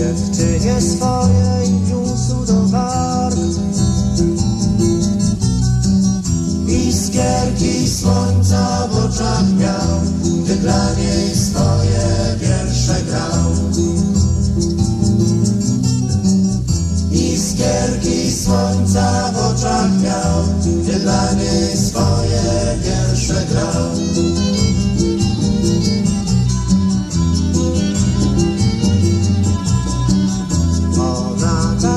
dziewczynie swojej niósł do warg. Iskierki słońca w oczach miał, gdy dla niej swoje wiersze grał. Iskierki słońca w oczach miał, gdy dla niej swoje wiersze grał. Ona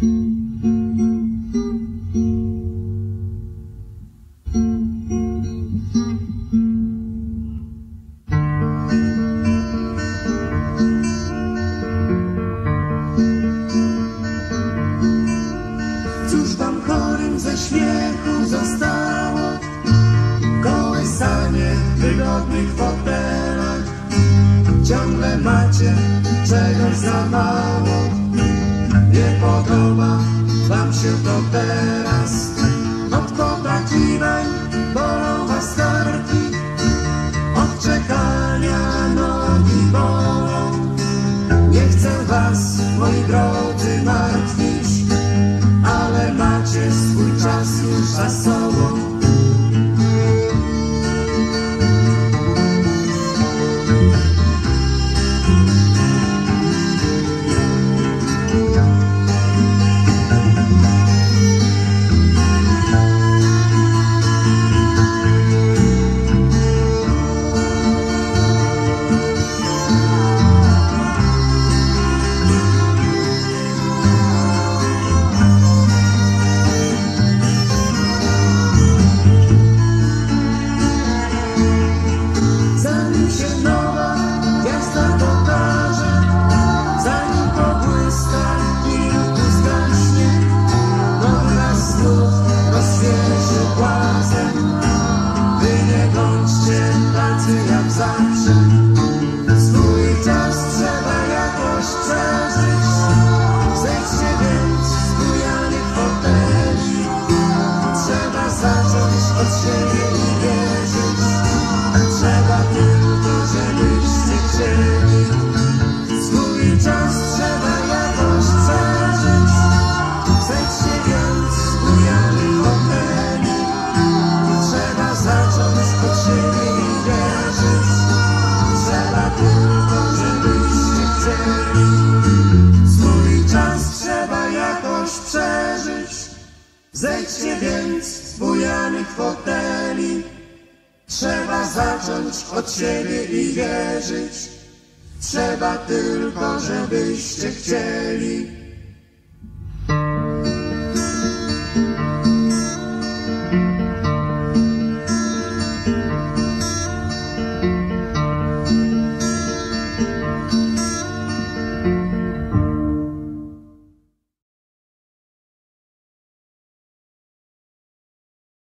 Cóż wam chorym ze śmiechu zostało? Kołysanie w wygodnych fotelach. Ciągle macie czegoś za mało. Nie podoba wam się to teraz. Od potakiwań bolą was karki. Od czekania nogi bolą. Nie chcę was, moi drodzy, martwić, ale macie swój czas już za sobą. Swój czas trzeba jakoś przeżyć. Zejdźcie więc z bujanych foteli. Trzeba zacząć od siebie i wierzyć. Trzeba tylko, żebyście chcieli. Swój czas trzeba jakoś przeżyć. Zejdźcie więc z bujanych foteli. Trzeba zacząć od siebie i wierzyć. Trzeba tylko, żebyście chcieli. Swój czas trzeba jakoś przeżyć. Zejdźcie więc z bujanych foteli. Trzeba zacząć od siebie i wierzyć. Trzeba tylko, żebyście chcieli.